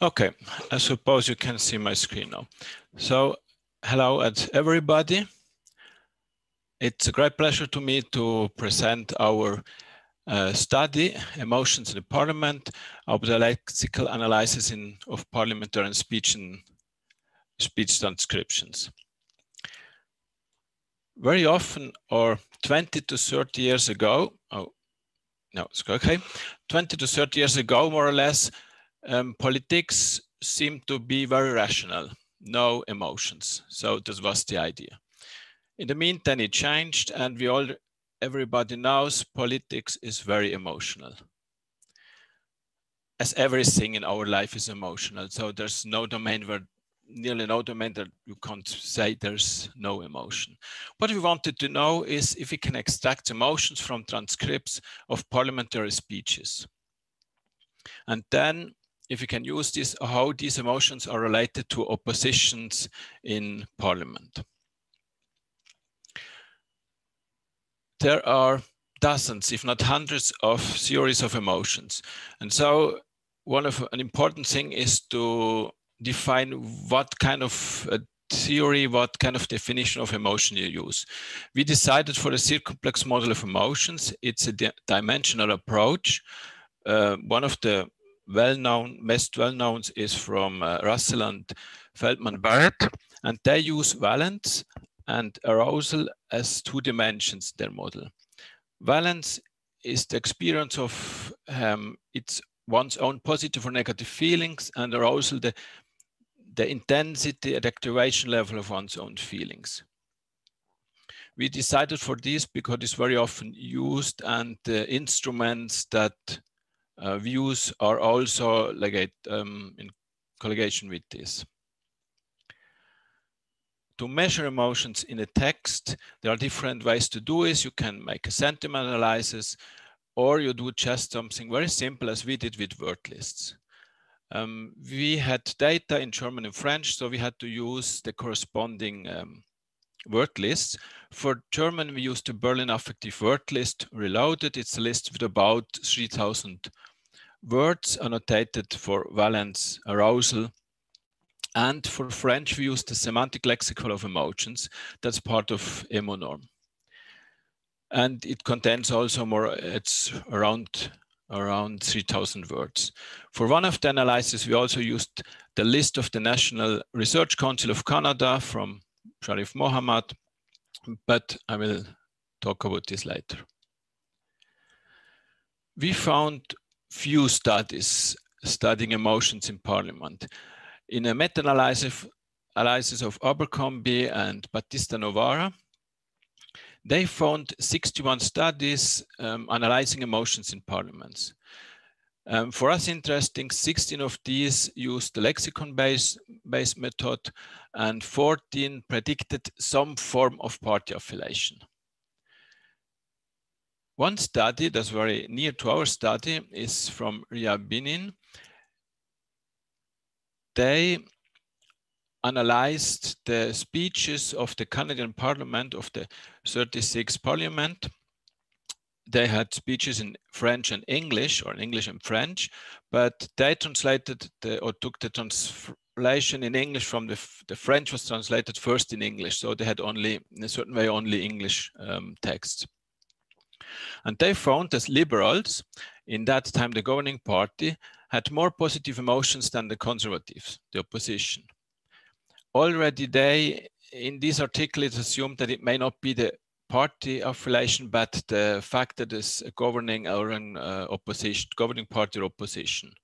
Okay, I suppose you can see my screen now. So, hello everybody. It's a great pleasure to me to present our study, Emotions in the Parliament, of the lexical analysis of parliamentary speech and speech transcriptions. Very often, or 20 to 30 years ago, 20 to 30 years ago, more or less, politics seemed to be very rational, no emotions. So this was the idea. In the meantime, it changed, and everybody knows politics is very emotional. As everything in our life is emotional, so there's no domain nearly no domain that you can't say there's no emotion. What we wanted to know is if we can extract emotions from transcripts of parliamentary speeches. And then if we can use this, how these emotions are related to oppositions in parliament. There are dozens, if not hundreds, of theories of emotions. And so an important thing is to define what kind of theory, what kind of definition of emotion you use. We decided for the circumplex model of emotions. It's a dimensional approach. One of the most well-known is from Russell and Feldman-Barrett, and they use valence and arousal as 2 dimensions in their model. Valence is the experience of one's own positive or negative feelings, and arousal the intensity and activation level of one's own feelings. We decided for this because it's very often used, and the instruments that we use are also in colligation with this. To measure emotions in a text, there are different ways to do this. You can make a sentiment analysis, or you do just something very simple as we did with word lists. We had data in German and French, so we had to use the corresponding word lists. For German, we used the Berlin Affective Word List Reloaded. It's a list with about 3,000 words annotated for valence, arousal. And for French, we use the Semantic Lexicon of Emotions. That's part of EmoNorm. And it contains also it's around 3,000 words. For one of the analyses, we also used the list of the National Research Council of Canada from Sharif Mohammed, but I will talk about this later. We found few studies studying emotions in parliament. In a meta-analysis of Abercrombie and Batista Novara, they found 61 studies analyzing emotions in parliaments. For us interesting, 16 of these used the lexicon-based method, and 14 predicted some form of party affiliation. One study that's very near to our study is from Ria Binin. They analyzed the speeches of the Canadian Parliament, of the 36th Parliament. They had speeches in French and English, or in English and French, but they translated or took the translation in English from the French was translated first in English. So they had only, in a certain way, only English texts. And they found that liberals, in that time the governing party, had more positive emotions than the conservatives, the opposition. Already in this article, it assumed that it may not be the party affiliation, but the fact that it's a governing or an governing party or opposition.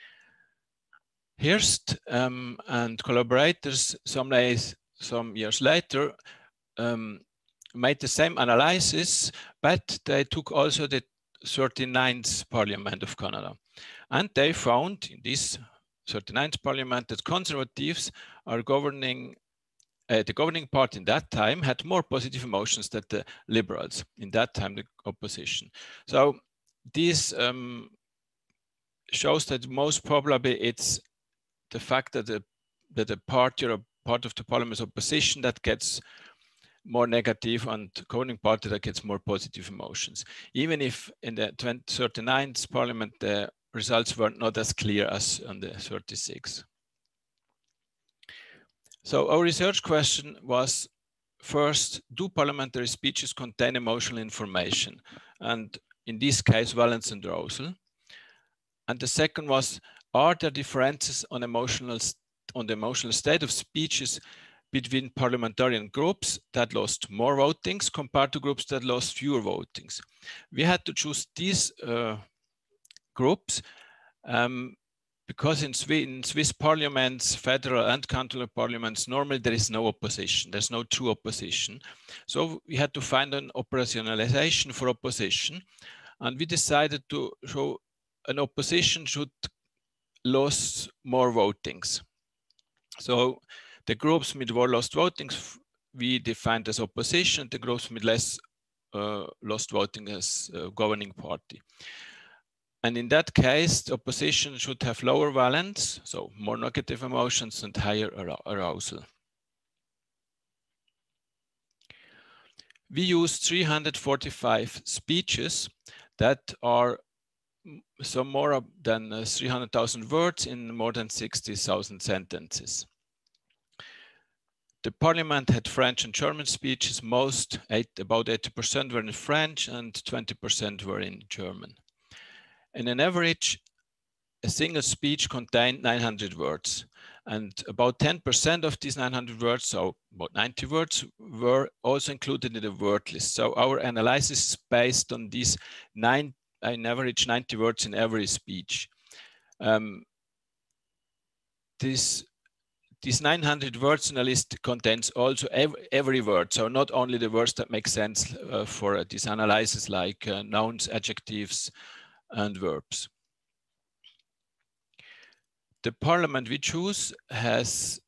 Hirst and collaborators some years later made the same analysis, but they took also the 39th Parliament of Canada. And they found in this 39th Parliament that conservatives are governing, the governing party in that time had more positive emotions than the liberals, in that time the opposition. So this shows that most probably it's the fact that the party or a part of the parliament's opposition that gets more negative, and the governing party that gets more positive emotions. Even if in the 39th Parliament the results were not as clear as on the 36. So our research question was, first, do parliamentary speeches contain emotional information? And in this case, valence and arousal. And the second was, are there differences on the emotional state of speeches between parliamentarian groups that lost more votings compared to groups that lost fewer votings? We had to choose these groups because in Swiss parliaments, federal and cantonal parliaments, normally there is no opposition. There's no true opposition. So we had to find an operationalization for opposition. And we decided to show an opposition should lose more votings. So the groups with more lost votings, we defined as opposition. The groups with less lost voting as governing party. And in that case, the opposition should have lower valence, so more negative emotions and higher arousal. We used 345 speeches that are some more than 300,000 words in more than 60,000 sentences. The parliament had French and German speeches. About 80% were in French and 20% were in German. In an average, a single speech contained 900 words. And about 10% of these 900 words, so about 90 words, were also included in the word list. So our analysis is based on these an average 90 words in every speech. These 900 words in a list contains also every word. So not only the words that make sense for this analysis, like nouns, adjectives, and verbs. The parliament we choose has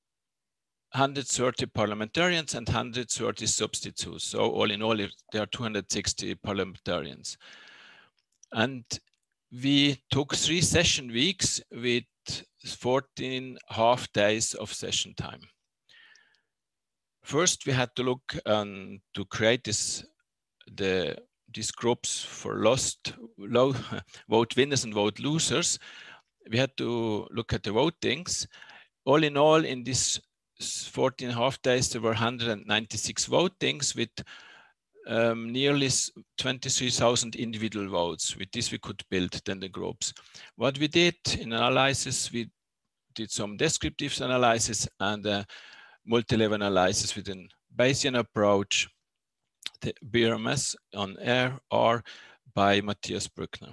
130 parliamentarians and 130 substitutes. So all in all, there are 260 parliamentarians. And we took 3 session weeks with 14 half days of session time. First, we had to look to create these groups for low vote winners and vote losers. We had to look at the votings. All in all, in these 14 half days, there were 196 votings with nearly 23,000 individual votes. With this, we could build then the groups. What we did in analysis, we did some descriptive analysis and multi-level analysis with a Bayesian approach, the BRMS on R by Matthias Brückner.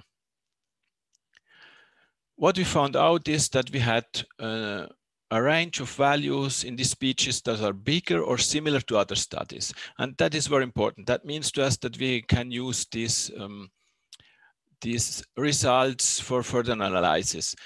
What we found out is that we had a range of values in these speeches that are bigger or similar to other studies. And that is very important. That means to us that we can use these results for further analysis.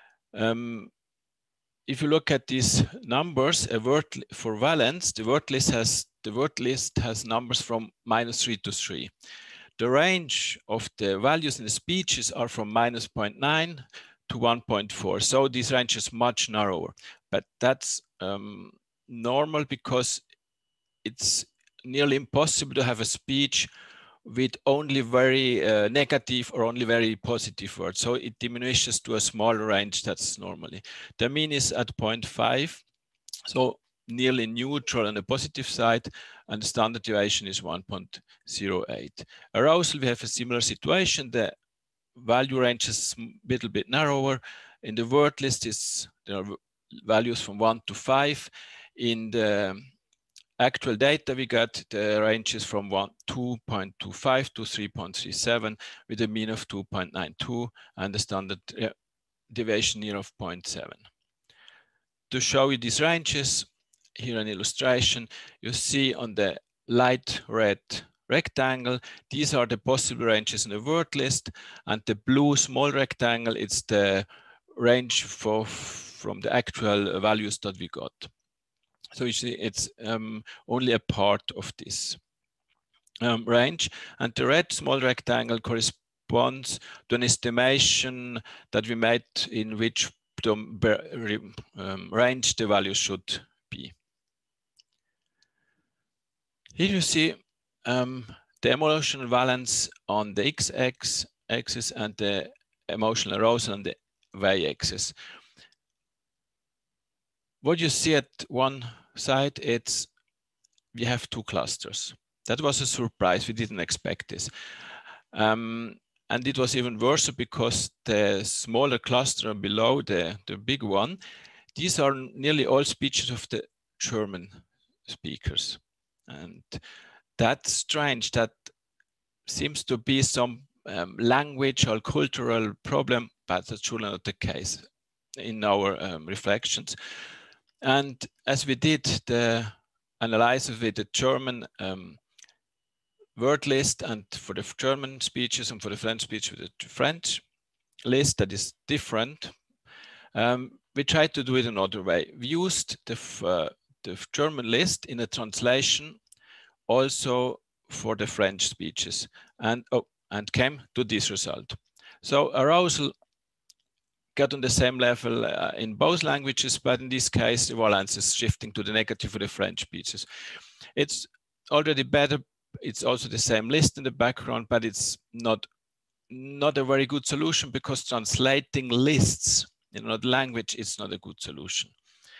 If you look at these numbers, for valence, the word list has numbers from -3 to 3. The range of the values in the speeches are from -0.9 to 1.4. So this range is much narrower, but that's normal because it's nearly impossible to have a speech with only very negative or only very positive words. So it diminishes to a smaller range. That's normally. The mean is at 0.5, so nearly neutral on the positive side, and the standard deviation is 1.08. Arousal, we have a similar situation. The value range is a little bit narrower. In the word list, there are values from 1 to 5. In the actual data we got, the range is from 2.25 to 3.37 with a mean of 2.92 and the standard deviation here of 0.7. To show you these ranges, here an illustration, you see on the light red rectangle, these are the possible ranges in the word list, and the blue small rectangle, it's the range from the actual values that we got. So you see it's only a part of this range, and the red small rectangle corresponds to an estimation that we made in which range the values should be. Here you see the emotional valence on the x-axis and the emotional arousal on the y-axis. What you see at one side, we have two clusters. That was a surprise. We didn't expect this. And it was even worse because the smaller cluster below the big one, these are nearly all speeches of the German speakers. And that's strange. That seems to be some language or cultural problem, but that's surely not the case in our reflections. And as we did the analysis with the German word list, and for the German speeches and for the French speech with the French list that is different, we tried to do it another way. We used the German list in a translation also for the French speeches, and came to this result. So arousal got on the same level in both languages, but in this case, the valence is shifting to the negative for the French speeches. It's already better. It's also the same list in the background, but it's not a very good solution because translating lists in another language is not a good solution.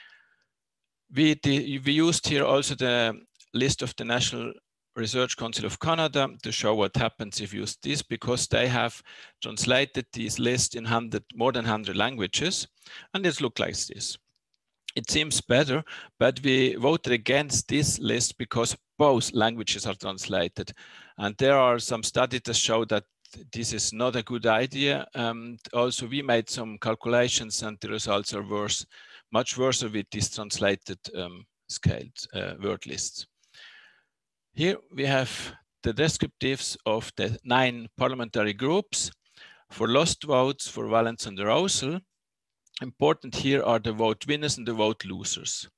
We used here also the list of the National Research Council of Canada to show what happens if you use this, because they have translated these lists in more than 100 languages, and it looks like this. It seems better, but we voted against this list because both languages are translated. And there are some studies that show that this is not a good idea. Also, we made some calculations and the results are worse, much worse with these translated scaled word lists. Here we have the descriptives of the 9 parliamentary groups for lost votes, for valence and arousal. Important here are the vote winners and the vote losers.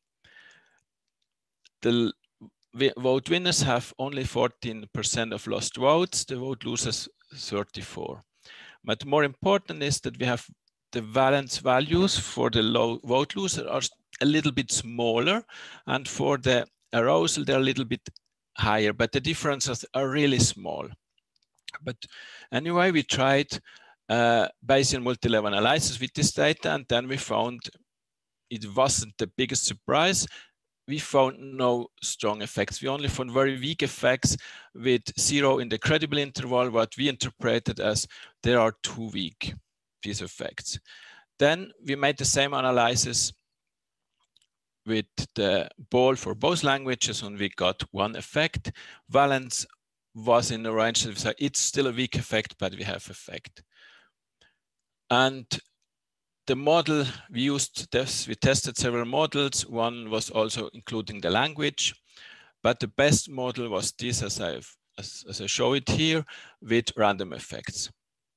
The vote winners have only 14% of lost votes, the vote losers 34%. But more important is that we have the valence values for the low vote loser are a little bit smaller, and for the arousal they're a little bit higher, but the differences are really small. But anyway, we tried Bayesian multi-level analysis with this data, and then we found it wasn't the biggest surprise. We found no strong effects. We only found very weak effects with 0 in the credible interval, what we interpreted as there are too weak, these effects. Then we made the same analysis with the ball for both languages, and we got 1 effect. Valence was in the range that we said it's still a weak effect, but we have effect. And the model we used, we tested several models. One was also including the language, but the best model was this, as I show it here, with random effects.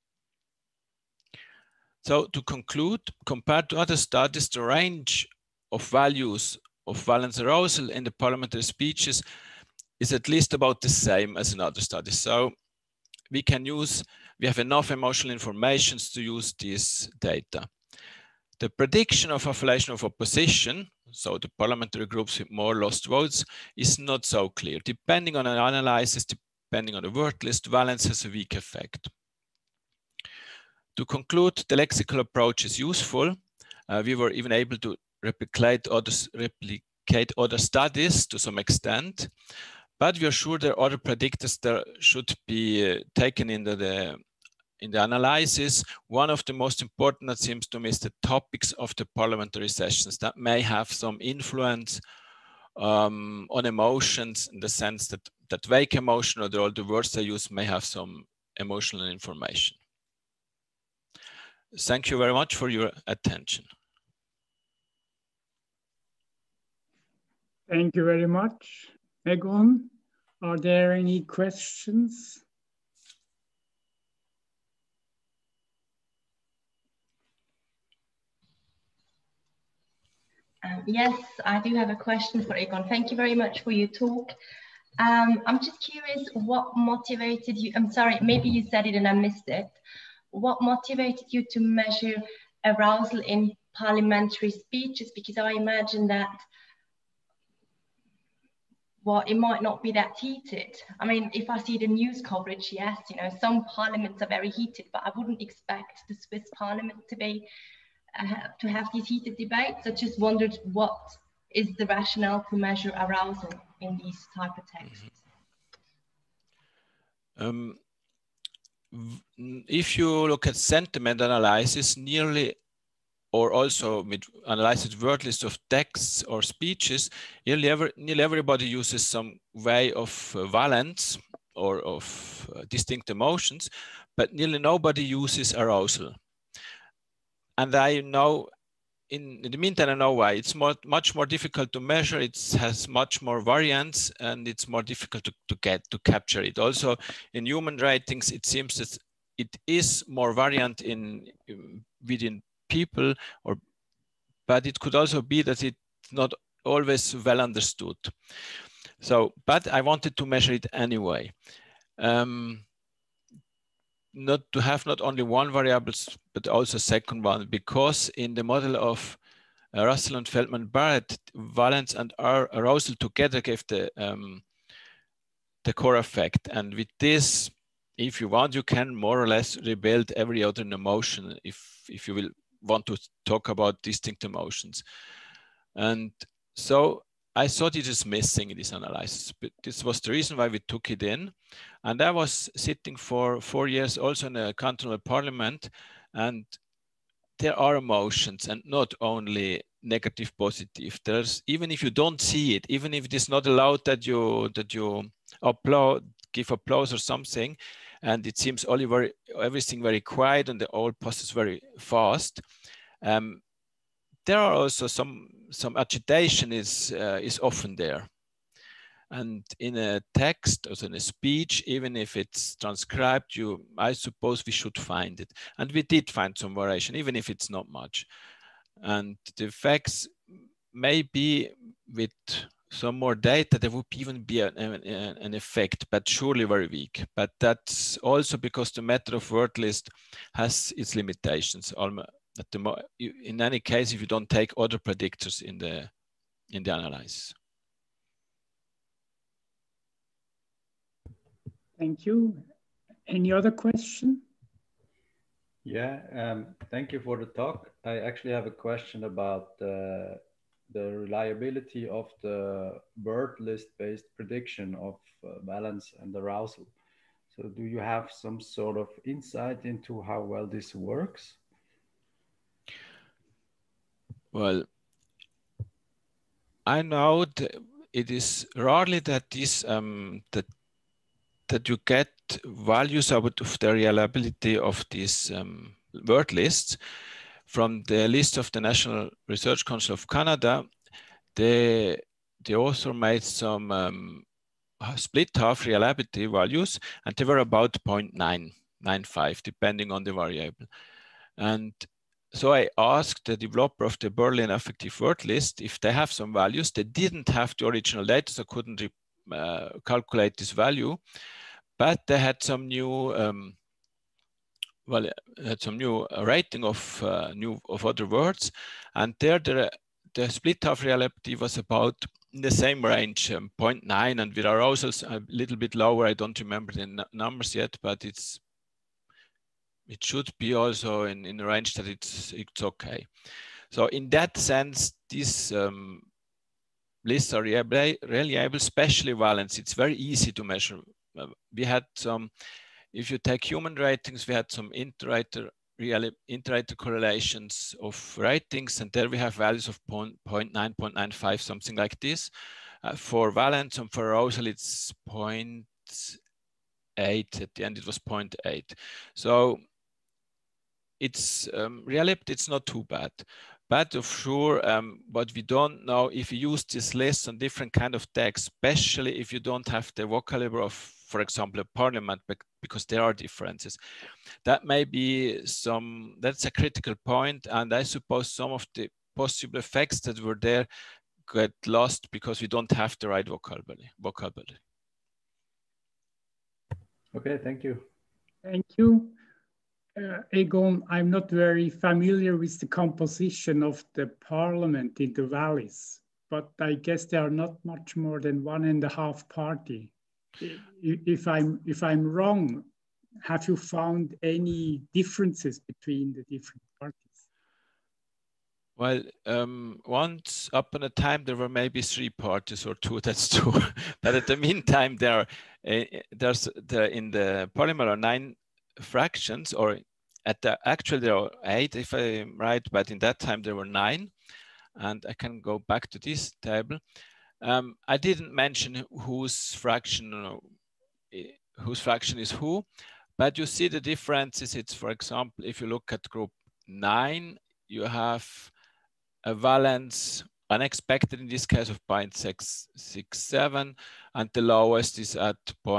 So to conclude, compared to other studies, the range of values of valence arousal in the parliamentary speeches is at least about the same as in other studies. So we have enough emotional information to use this data. The prediction of affiliation of opposition, so the parliamentary groups with more lost votes, is not so clear. Depending on an analysis, depending on the word list, valence has a weak effect. To conclude, the lexical approach is useful. We were even able to replicate other studies to some extent, but we are sure there are other predictors that should be taken into the analysis. One of the most important, that seems to me, is the topics of the parliamentary sessions that may have some influence on emotions, in the sense that vague emotion or all the words they use may have some emotional information. Thank you very much for your attention. Thank you very much, Egon. Are there any questions? Yes, I do have a question for Egon. Thank you very much for your talk. I'm just curious, what motivated you? I'm sorry, maybe you said it and I missed it. What motivated you to measure arousal in parliamentary speeches? Because I imagine that well, it might not be that heated. I mean, if I see the news coverage, yes, you know, some parliaments are very heated, but I wouldn't expect the Swiss parliament to be to have these heated debates. I just wondered what is the rationale to measure arousal in these type of texts. If you look at sentiment analysis, nearly, or also with analysis word list of texts or speeches, nearly everybody uses some way of valence or of distinct emotions, but nearly nobody uses arousal. And I know, in the meantime, I know why. It's much more difficult to measure. It has much more variance, and it's more difficult to capture it. Also, in human writings, it seems that it is more variant within people, but it could also be that it's not always well understood. So, but I wanted to measure it anyway. Not to have not only one variable, but also a second one, because in the model of Russell and Feldman-Barrett, valence and arousal together gave the core effect. And with this, if you want, you can more or less rebuild every other emotion if you will want to talk about distinct emotions. And so I thought it is missing in this analysis, but this was the reason why we took it in. And I was sitting for 4 years also in a cantonal parliament, and there are emotions, and not only negative, positive. There's, even if you don't see it, even if it is not allowed that you give applause or something, and it seems only everything very quiet and the whole process very fast. There are also some agitation is often there. And in a text or in a speech, even if it's transcribed, I suppose we should find it. And we did find some variation, even if it's not much. And the facts may be with some more data, there would even be an effect, but surely very weak. But that's also because the method of word list has its limitations. In any case, if you don't take other predictors in the analysis. Thank you. Any other question? Yeah, thank you for the talk. I actually have a question about the reliability of the word list-based prediction of valence and arousal. So do you have some sort of insight into how well this works? Well, I know that it is rarely that this that you get values out of the reliability of these word lists. From the list of the National Research Council of Canada, the author made some split half reliability values, and they were about 0.995, depending on the variable. And so I asked the developer of the Berlin Affective Word List if they have some values. They didn't have the original data, so couldn't calculate this value, but they had some new rating of other words, and there the split half reliability was about in the same range, 0.9, and with arousals a little bit lower. I don't remember the numbers yet, but it should be also in a range that it's okay. So in that sense, these lists are reliable, especially valence. It's very easy to measure. We had some, if you take human ratings, we had some inter-rater correlations of ratings, and there we have values of 0.9, 0.95, something like this. For valence and for arousal, it's 0.8. At the end, it was 0.8. So it's reliability, it's not too bad. But of sure, what we don't know, if you use this list on different kind of text, especially if you don't have the vocabulary of, for example, a parliament, because there are differences, that may be that's a critical point. And I suppose some of the possible effects that were there get lost because we don't have the right vocabulary. Okay, thank you. Thank you. Egon, I'm not very familiar with the composition of the parliament in the valleys, but I guess there are not much more than 1.5 party. If I'm wrong, have you found any differences between the different parties? Well, once upon a time there were maybe 3 parties or 2. That's true. But at the meantime, in the polymer are 9 fractions, or actually there are 8 if I'm right. But in that time there were 9, and I can go back to this table. I didn't mention whose fraction is who, but you see the differences. It's, for example, if you look at group 9, you have a valence unexpected in this case of 0.667, and the lowest is at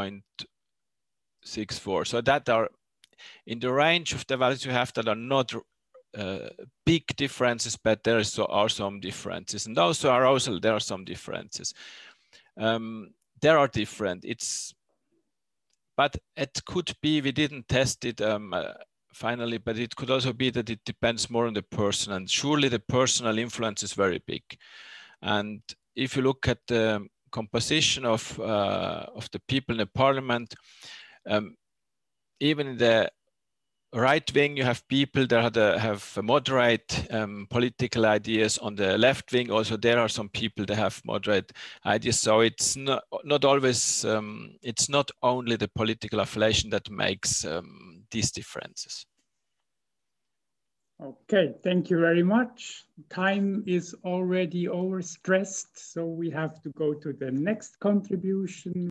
0.64. So that are in the range of the values you have that are not big differences, but there are some differences. And also arousal, there are some differences. There are different. But it could be, we didn't test it finally, but it could also be that it depends more on the person, and surely the personal influence is very big. And if you look at the composition of the people in the parliament, even in the right wing, you have people that have moderate political ideas. On the left wing, also there are some people that have moderate ideas. So it's not always, it's not only the political affiliation that makes these differences. Okay, thank you very much. Time is already overstressed, so we have to go to the next contribution.